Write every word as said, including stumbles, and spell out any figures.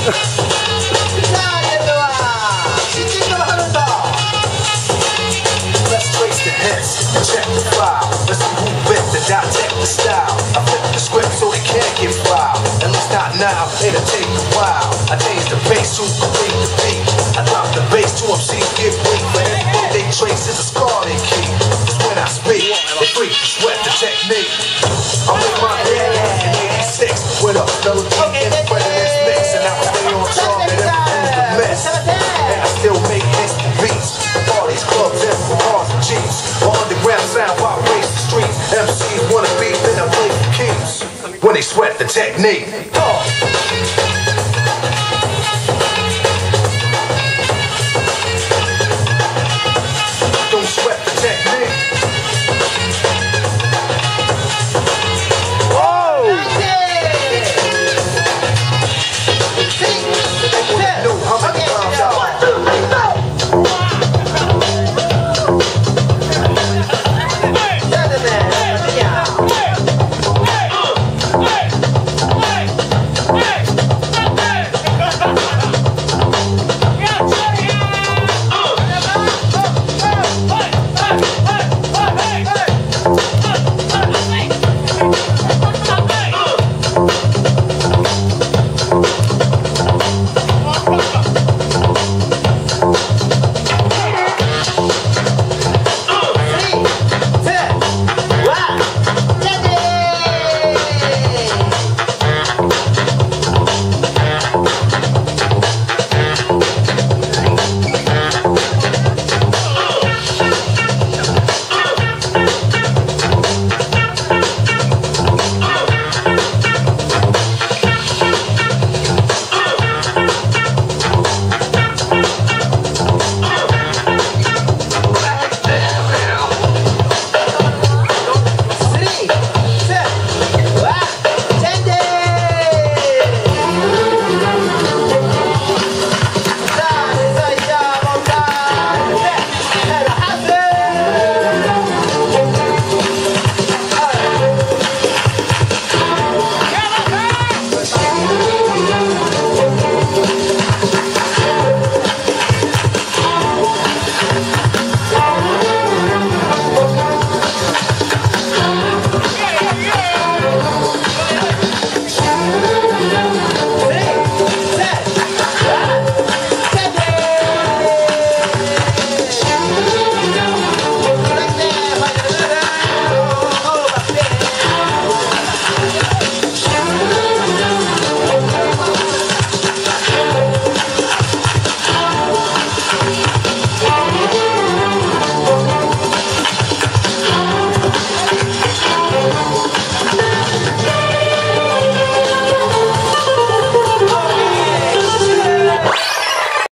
Let's trace the hits and check the file. Let's see who bit the dissect the style. I flip the script so they can't get filed. At least not now, it'll take a while. I change the bass to complete the beat. I drop the bass to M Cs get weak. But everything they trace is a scar they keep. Cause when I speak, they freak to sweat the technique. I made my head in eighty-six with a melody in the president's mix. And I was stay on target, everything's a mess. And I still make instant beats. Parties, clubs, and cars and jeeps. My underground sound vibrates the streets. M Cs wanna beef and I play for keeps when they sweat the technique. Oh.